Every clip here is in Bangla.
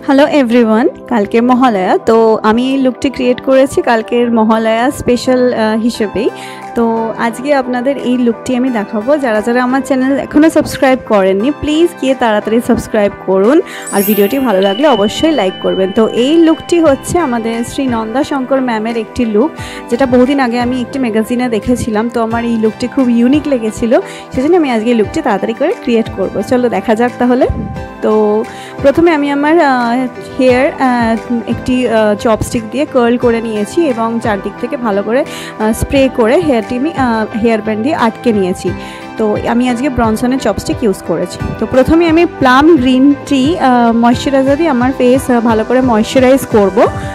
হ্যালো এভরিওয়ান, কালকে মহালয়া। তো আমি এই লুকটি ক্রিয়েট করেছি কালকের মহালয়া স্পেশাল হিসেবেই। তো আজকে আপনাদের এই লুকটি আমি দেখাবো। যারা যারা আমার চ্যানেল এখনও সাবস্ক্রাইব করেননি প্লিজ গিয়ে তাড়াতাড়ি সাবস্ক্রাইব করুন, আর ভিডিওটি ভালো লাগলে অবশ্যই লাইক করবেন। তো এই লুকটি হচ্ছে আমাদের শ্রী নন্দা শঙ্কর ম্যামের একটি লুক, যেটা বহুদিন আগে আমি একটি ম্যাগাজিনে দেখেছিলাম। তো আমার এই লুকটি খুব ইউনিক লেগেছিল, সেজন্য আমি আজকে এই লুকটি তাড়াতাড়ি করে ক্রিয়েট করব। চলো দেখা যাক তাহলে। তো প্রথমে আমি আমার হেয়ার একটি চপস্টিক দিয়ে কার্ল করে নিয়েছি এবং চারদিক থেকে ভালো করে স্প্রে করে হেয়ারটি আমি হেয়ার ব্যান্ড দিয়ে আটকে নিয়েছি। তো আমি আজকে ব্রনসনের চপস্টিক ইউজ করেছি। তো প্রথমে আমি প্লাম গ্রিন টি ময়শ্চারাইজার দিয়ে আমার ফেস ভালো করে ময়শ্চারাইজ করব।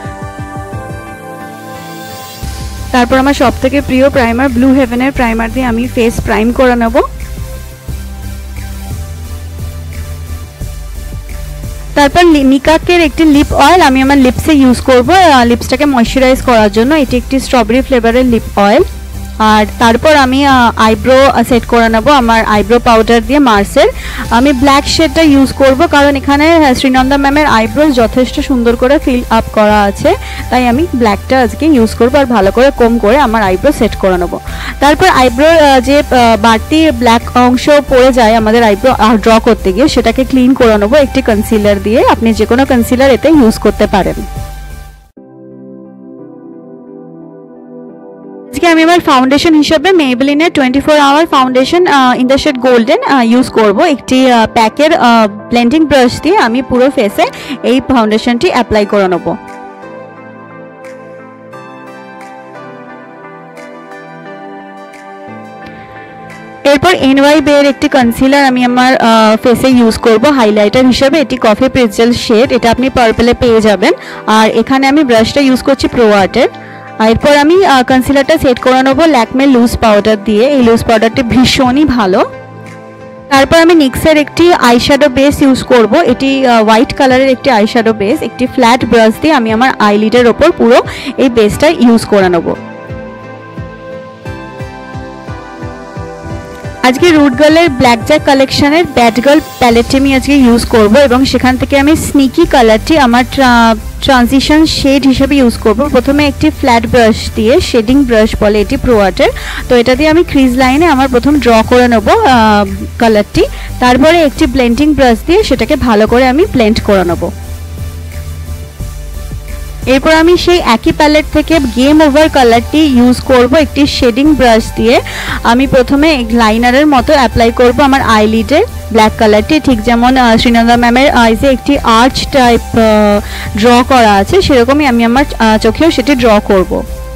তারপর আমার সবথেকে প্রিয় প্রাইমার ব্লু হেভেনের প্রাইমার দিয়ে আমি ফেস প্রাইম করে নেব। তারপর নিকাকের একটি লিপ অয়েল আমি আমার লিপসে ইউজ করব লিপসটাকে ময়শ্চারাইজ করার জন্য। এটি একটি স্ট্রবেরি ফ্লেভারের লিপ অয়েল। আর তারপর আমি আইব্রো সেট করে নেব আমার আইব্রো পাউডার দিয়ে মার্সের। আমি ব্ল্যাক শেডটা ইউজ করব, কারণ এখানে শ্রীনন্দা ম্যামের আইব্রো যথেষ্ট সুন্দর করে ফিল আপ করা আছে, তাই আমি ব্ল্যাকটা আজকে ইউজ করব আর ভালো করে কম করে আমার আইব্রো সেট করে নেব। তারপর আইব্রোর যে বাড়তি ব্ল্যাক অংশ পড়ে যায় আমাদের আইব্রো ড্র করতে গিয়ে, সেটাকে ক্লিন করে নেব একটি কনসিলার দিয়ে। আপনি যে কোনো কনসিলার এতে ইউজ করতে পারেন। আজকে আমি আমার ফাউন্ডেশন হিসেবে মেবলিনের 24 hour foundation in the shade golden use করব। একটি প্যাকের ব্লেন্ডিং ব্রাশ দিয়ে আমি পুরো ফেসে এই ফাউন্ডেশনটি অ্যাপ্লাই করে নেব। এরপর NYB এর একটি কনসিলার আমি আমার ফেসে ইউজ করব হাইলাইটার হিসেবে। এটি কফি প্রিজেল শেড, এটা আপনি পার্পলে পেয়ে যাবেন। আর এখানে আমি ব্রাশটা ইউজ করছি প্রো আর্টের। এরপর আমি কনসিলারটা সেট করে নেব ল্যাকমে লুজ পাউডার দিয়ে। এই লুজ পাউডারটি ভীষণই ভালো। তারপর আমি নিক্সের একটি আইশ্যাডো বেস ইউজ করব। এটি হোয়াইট কালারের একটি আইশ্যাডো বেস। একটি ফ্ল্যাট ব্রাশ দিয়ে আমি আমার আইলিডের ওপর পুরো এই বেসটা ইউজ করে নেব। আজকে রুট গার্লের ব্ল্যাক জ্যাক কালেকশনের ব্যাড গার্ল প্যালেটটি আমি আজকে ইউজ করব এবং সেখান থেকে আমি স্নিকি কালারটি আমার ট্রানজিশন শেড হিসেবে ইউজ করব। প্রথমে একটি ফ্ল্যাট ব্রাশ দিয়ে, শেডিং ব্রাশ বলে এটি প্রো আর্টের, তো এটা দিয়ে আমি ক্রিজ লাইনে আমার প্রথম ড্র করে নেব কালারটি। তারপরে একটি ব্লেন্ডিং ব্রাশ দিয়ে সেটাকে ভালো করে আমি ব্লেন্ড করে নেব। এরপর আমি সেই একই প্যালেট থেকে গেম ওভার কালারটি ইউজ করব একটি শেডিং ব্রাশ দিয়ে। আমি প্রথমে লাইনারের মতো অ্যাপ্লাই করব আমার আইলিডে ব্ল্যাক কালারটি, ঠিক যেমন শ্রীনন্দা ম্যামের আইজে একটি আর্চ টাইপ ড্র করা আছে, সেরকমই আমি আমার চোখেও সেটি ড্র করব।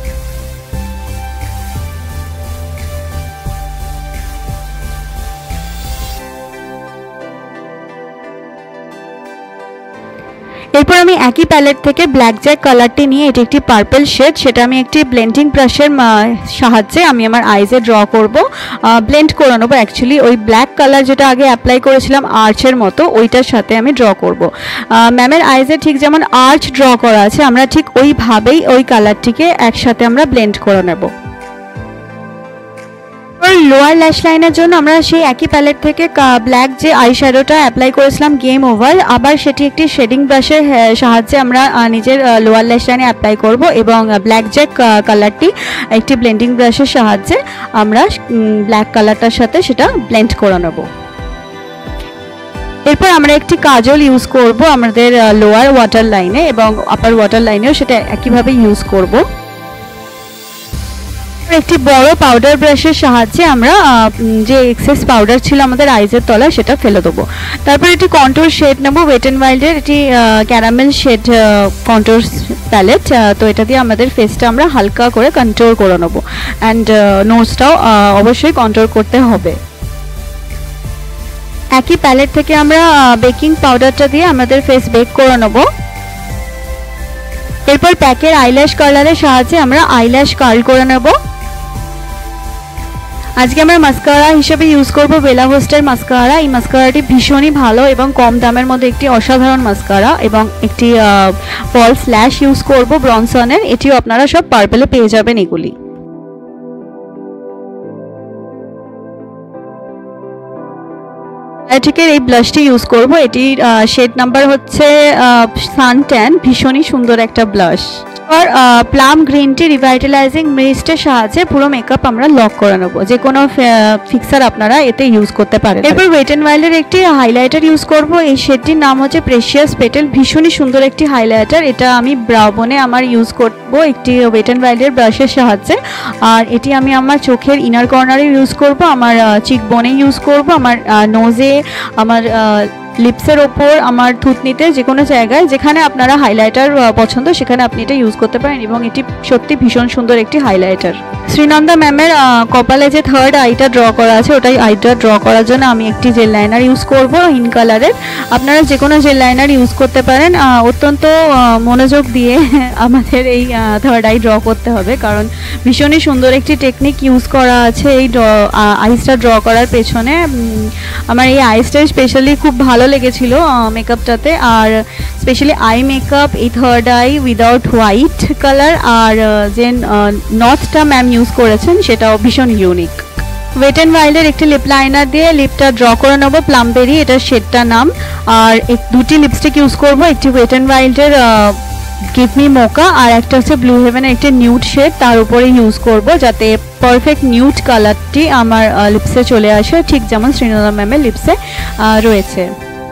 এরপর আমি একই প্যালেট থেকে ব্ল্যাক জ্যাক কালারটি নিয়ে, এটি একটি পার্পল শেড, সেটা আমি একটি ব্লেন্ডিং ব্রাশের সাহায্যে আমি আমার আইজে ড্র করব, ব্লেন্ড করে নেবো। অ্যাকচুয়ালি ওই ব্ল্যাক কালার যেটা আগে অ্যাপ্লাই করেছিলাম আর্চের মতো, ওইটার সাথে আমি ড্র করব। ম্যামের আইজে ঠিক যেমন আর্চ ড্র করা আছে, আমরা ঠিক ওইভাবেই ওই কালারটিকে একসাথে আমরা ব্লেন্ড করে নেব। লোয়ার ল্যাশ লাইনের জন্য আমরা সেই একই প্যালেট থেকে ব্ল্যাক যে আইশ্যাডোটা অ্যাপ্লাই করেছিলাম গেম ওভার, আবার সেটি একটি শেডিং ব্রাশের সাহায্যে আমরা নিজের লোয়ার ল্যাশ লাইনে অ্যাপ্লাই করব এবং ব্ল্যাক জ্যাক কালারটি একটি ব্লেন্ডিং ব্রাশের সাহায্যে আমরা ব্ল্যাক কালারটার সাথে সেটা ব্লেন্ড করে নেব। এরপর আমরা একটি কাজল ইউজ করব আমাদের লোয়ার ওয়াটার লাইনে এবং আপার ওয়াটার লাইনেও সেটা একইভাবে ইউজ করব। একটি বড় পাউডার ব্রাশের সাহায্যে আমরা যে এক্সেস পাউডার ছিল আমাদের আইজের তলায় সেটা ফেলে দেবো। তারপর একটি কন্ট্রোর শেড নেব ওয়েট অ্যান্ড ওয়াইল্ডের, এটি ক্যারামেল শেড কন্ট্রোর প্যালেট। তো এটা দিয়ে আমাদের ফেসটা আমরা হালকা করে কন্ট্রোল করে নেবো, অ্যান্ড নোজটাও অবশ্যই কন্ট্রোল করতে হবে। একই প্যালেট থেকে আমরা বেকিং পাউডারটা দিয়ে আমাদের ফেস বেক করে নেব। এরপর প্যাকের আইল্যাশ কার্লারের সাহায্যে আমরা আইল্যাশ কার্ল করে নেব। আজকে আমরা মাস্কারা হিসেবে ইউজ করব বেলা হোস্টের মাস্কারা। এই মাস্কারাটি ভীষণই ভালো এবং কম দামের মধ্যে একটি অসাধারণ মাস্কারা, এবং একটি ফলস ল্যাশ ইউজ করব ব্রনসনের, এটিও আপনারা সব পার্পলে পেয়ে যাবেন এগুলি। বায়োটিকের এই ব্লাশটি ইউজ করব। এটির শেড নাম্বার হচ্ছে সান ট্যান, ভীষণই সুন্দর একটা ব্লাশ। আর প্লাম গ্রিন টি রিভাইটালাইজিং মিস্টের সাহায্যে পুরো মেকআপ আমরা লক করে নেব। যে কোনো ফিক্সার আপনারা এতে ইউজ করতে পারেন। এরপর ওয়েট অ্যান্ড ওয়াইল্ডের একটি হাইলাইটার ইউজ করব। এই শেডটির নাম হচ্ছে প্রেশিয়াস পেটেল, ভীষণই সুন্দর একটি হাইলাইটার। এটা আমি ব্রাউ বোনে আমার ইউজ করব একটি ওয়েট অ্যান্ড ওয়াইল্ডের ব্রাশের সাহায্যে। আর এটি আমি আমার চোখের ইনার কর্নারে ইউজ করব, আমার চিক বোনে ইউজ করব, আমার নোজে, আমার লিপসের ওপর, আমার থুতনিতে, যে কোনো জায়গায় যেখানে আপনারা হাইলাইটার পছন্দ সেখানে আপনি এটা ইউজ করতে পারেন এবং এটি সত্যি ভীষণ সুন্দর একটি হাইলাইটার। শ্রীনন্দা ম্যামের কপালে যে থার্ড আইটা ড্র করা আছে ওটাই আইটা ড্র করার জন্য আমি একটি জেল লাইনার ইউজ করব ইন কালারের। আপনারা যে কোনো জেল লাইনার ইউজ করতে পারেন। অত্যন্ত মনোযোগ দিয়ে আমাদের এই থার্ড আই ড্র করতে হবে, কারণ ভীষণই সুন্দর একটি টেকনিক ইউজ করা আছে এই আইসটা ড্র করার পেছনে। আমার এই আইসটা স্পেশালি খুব ভালো লেগেছিল মেকআপটাতে। আর স্পেশালি আই মেকআপ, এই third eye without white colour, আর যে নথটা ম্যাম ইউজ করেছেন সেটাও ভীষণ ইউনিক। ওয়েট অ্যান্ড ওয়াইল্ডের একটি লিপ লাইনার দিয়ে লিপটা ড্র করে নেবো, প্লামবেরি, এটার শেডটার নাম। আর দুটি লিপস্টিক ইউজ করবো, একটি ওয়েট অ্যান্ড ওয়াইল্ডের গিভ মি মোকা আর একটা হচ্ছে ব্লু হেভেনের একটি নিউড শেড, তার উপরে ইউজ করব যাতে পারফেক্ট নিউড কালারটি আমার লিপসে চলে আসে, ঠিক যেমন শ্রীনন্দা ম্যামের লিপসে রয়েছে।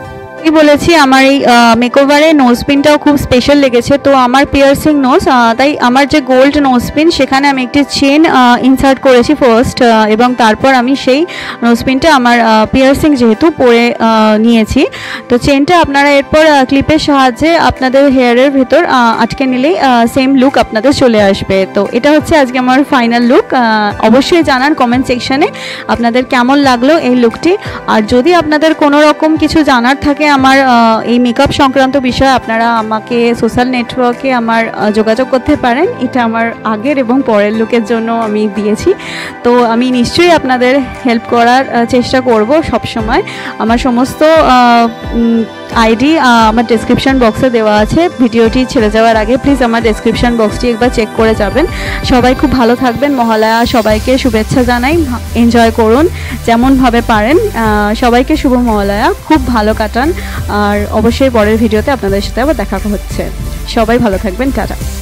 বলেছি আমার এই মেকওভারে নোজপিনটাও খুব স্পেশাল লেগেছে। তো আমার পিয়ার্সিং নোজ, তাই আমার যে গোল্ড নোজপিন সেখানে আমি একটি চেন ইনসার্ট করেছি ফার্স্ট, এবং তারপর আমি সেই নোজপিনটা আমার পিয়ার্সিং যেহেতু পরে নিয়েছি। তো চেনটা আপনারা এরপর ক্লিপের সাহায্যে আপনাদের হেয়ারের ভেতর আটকে নিলেই সেম লুক আপনাদের চলে আসবে। তো এটা হচ্ছে আজকে আমার ফাইনাল লুক। অবশ্যই জানান কমেন্ট সেকশানে আপনাদের কেমন লাগলো এই লুকটি। আর যদি আপনাদের কোনো রকম কিছু জানার থাকে আমার এই মেকআপ সংক্রান্ত বিষয়ে, আপনারা আমাকে সোশ্যাল নেটওয়ার্কে আমার যোগাযোগ করতে পারেন। এটা আমার আগের এবং পরের লুকের জন্য আমি দিয়েছি। তো আমি নিশ্চয়ই আপনাদের হেল্প করার চেষ্টা করব সব সময়। আমার সমস্ত আইডি আমার ডেসক্রিপশন বক্সে দেওয়া আছে। ভিডিওটি ছেড়ে যাওয়ার আগে প্লিজ আমার ডেসক্রিপশন বক্সটি একবার চেক করে যাবেন। সবাই খুব ভালো থাকবেন। মহালয়া সবাইকে শুভেচ্ছা জানাই। এনজয় করুন যেমনভাবে পারেন। সবাইকে শুভ মহালয়া, খুব ভালো কাটান। আর অবশ্যই পরের ভিডিওতে আপনাদের সাথে আবার দেখা হচ্ছে। সবাই ভালো থাকবেন, টাটা।